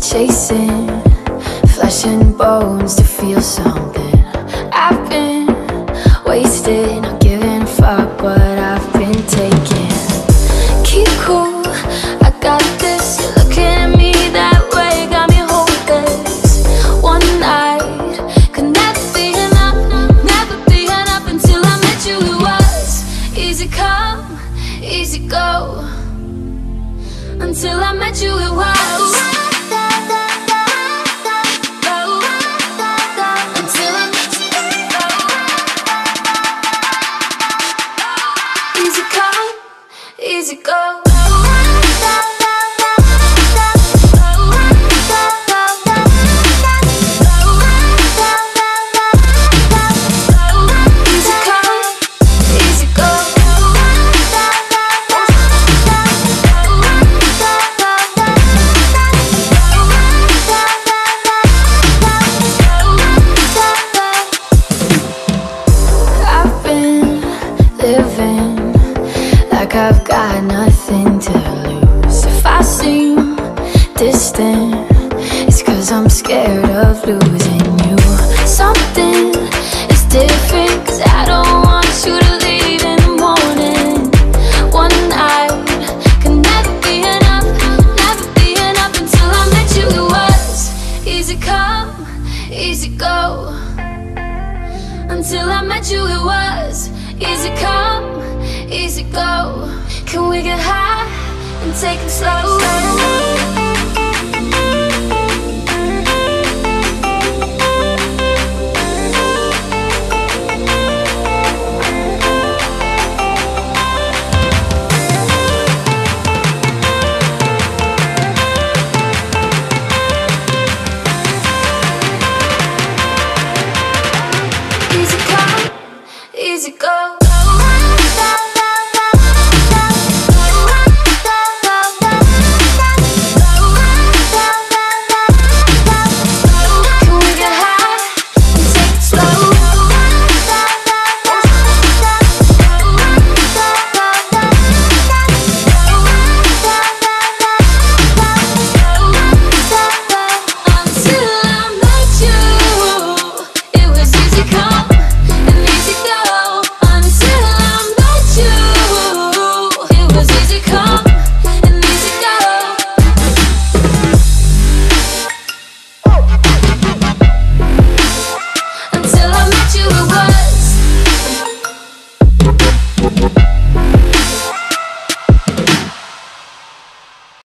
chasing flesh and bones to feel something. I've been wasted, not giving a fuck what I've been taking. Keep cool, I got this. You're looking at me that way, got me hopeless. One night could never be enough, never be enough. Until I met you, it was easy come, easy go. Until I met you, it was easy go. I've been living like I've got nothing to lose. If I seem distant, it's 'cause I'm scared of losing you. Something is different, 'cause I don't want you to leave in the morning. One night can never be enough, never be enough. Until I met you, it was easy come, easy go. Until I met you, it was easy come, easy go. Can we get high and take it slow? Easy come, easy go. Until I met you, it was